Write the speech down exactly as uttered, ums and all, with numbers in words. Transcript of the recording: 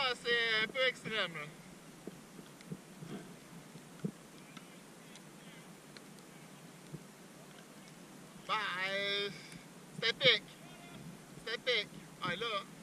là, c'est un peu extrême. Là. Ben, euh, c'était pique. C'était pique. Ah, là.